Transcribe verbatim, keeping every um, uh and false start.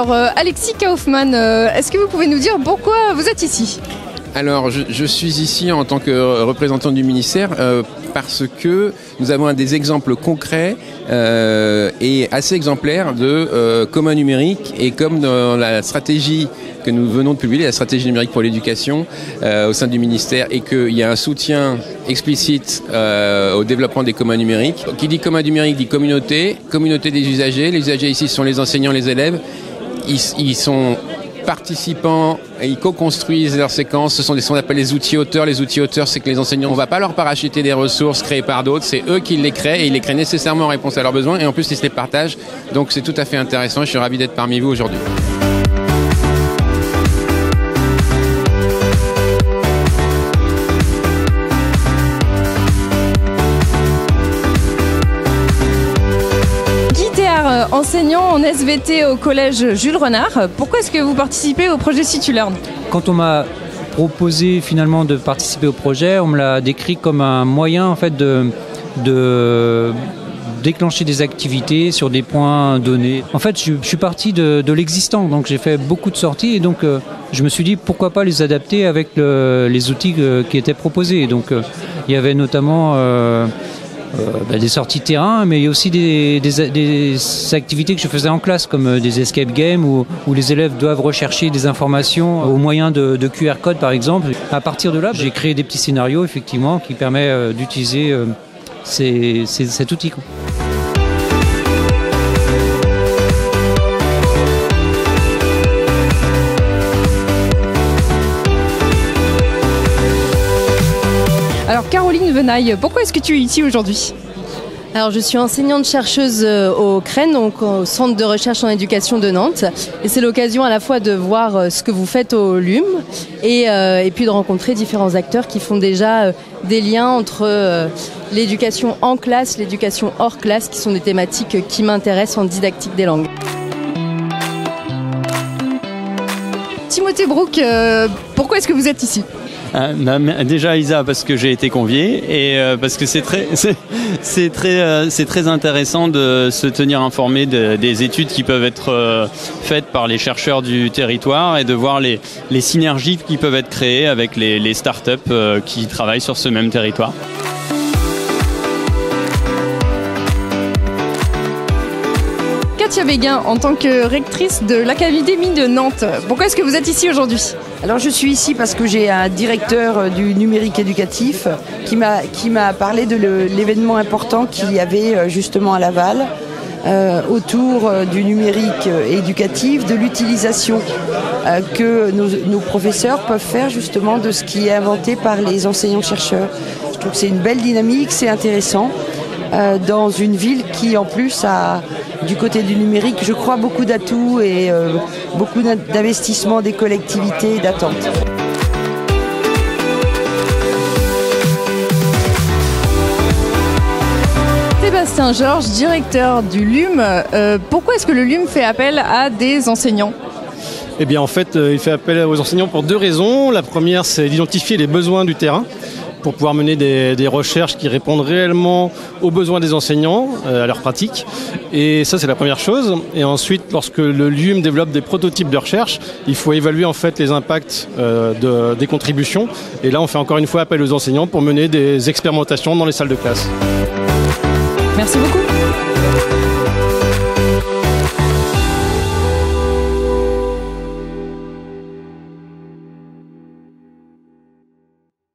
Alors euh, Alexis Kaufmann, euh, est-ce que vous pouvez nous dire pourquoi vous êtes ici ? Alors, je, je suis ici en tant que représentant du ministère euh, parce que nous avons un des exemples concrets euh, et assez exemplaires de euh, commun numérique, et comme dans la stratégie que nous venons de publier, la stratégie numérique pour l'éducation euh, au sein du ministère, et qu'il y a un soutien explicite euh, au développement des communs numériques. Qui dit commun numérique dit communauté, communauté des usagers. Les usagers ici sont les enseignants, les élèves. Ils, ils sont participants et ils co-construisent leurs séquences. Ce sont des, ce qu'on appelle les outils auteurs. Les outils auteurs, c'est que les enseignants, on ne va pas leur parachuter des ressources créées par d'autres, c'est eux qui les créent, et ils les créent nécessairement en réponse à leurs besoins, et en plus ils se les partagent. Donc c'est tout à fait intéressant. Je suis ravi d'être parmi vous aujourd'hui. Enseignant en S V T au collège Jules Renard, pourquoi est-ce que vous participez au projet CituLearn ? Quand on m'a proposé finalement de participer au projet, on me l'a décrit comme un moyen en fait de, de déclencher des activités sur des points donnés. En fait, je, je suis parti de, de l'existant, donc j'ai fait beaucoup de sorties, et donc euh, je me suis dit pourquoi pas les adapter avec le, les outils euh, qui étaient proposés. Donc euh, il y avait notamment euh, Euh, bah, des sorties de terrain, mais il y a aussi des, des, des activités que je faisais en classe, comme des escape games où, où les élèves doivent rechercher des informations au moyen de, de Q R code par exemple. À partir de là, j'ai créé des petits scénarios effectivement qui permettent euh, d'utiliser euh, ces, ces, cet outil. Alors Caroline Venaille, pourquoi est-ce que tu es ici aujourd'hui ? Alors je suis enseignante-chercheuse au C R E N, donc au Centre de recherche en éducation de Nantes. Et c'est l'occasion à la fois de voir ce que vous faites au L U M et, euh, et puis de rencontrer différents acteurs qui font déjà euh, des liens entre euh, l'éducation en classe, l'éducation hors classe, qui sont des thématiques qui m'intéressent en didactique des langues. Timothée Brook, euh, pourquoi est-ce que vous êtes ici ? Euh, bah, déjà Isa, parce que j'ai été convié, et euh, parce que c'est très, c'est, c'est très, euh, c'est très intéressant de se tenir informé de, des études qui peuvent être euh, faites par les chercheurs du territoire, et de voir les, les synergies qui peuvent être créées avec les, les startups euh, qui travaillent sur ce même territoire. Katia Béguin, en tant que rectrice de l'Académie de Nantes, pourquoi est-ce que vous êtes ici aujourd'hui ? Alors je suis ici parce que j'ai un directeur du numérique éducatif qui m'a, qui m'a parlé de le, l'événement important qu'il y avait justement à Laval euh, autour du numérique éducatif, de l'utilisation euh, que nos, nos professeurs peuvent faire justement de ce qui est inventé par les enseignants-chercheurs. Je trouve que c'est une belle dynamique, c'est intéressant. Euh, dans une ville qui en plus a, du côté du numérique, je crois, beaucoup d'atouts et euh, beaucoup d'investissements des collectivités et d'attentes. Sébastien Georges, directeur du L U M, euh, pourquoi est-ce que le L U M fait appel à des enseignants ? Eh bien en fait, euh, il fait appel aux enseignants pour deux raisons. La première, c'est d'identifier les besoins du terrain, pour pouvoir mener des, des recherches qui répondent réellement aux besoins des enseignants, euh, à leur pratique. Et ça, c'est la première chose. Et ensuite, lorsque le L U M développe des prototypes de recherche, il faut évaluer en fait les impacts euh, de, des contributions. Et là, on fait encore une fois appel aux enseignants pour mener des expérimentations dans les salles de classe. Merci beaucoup.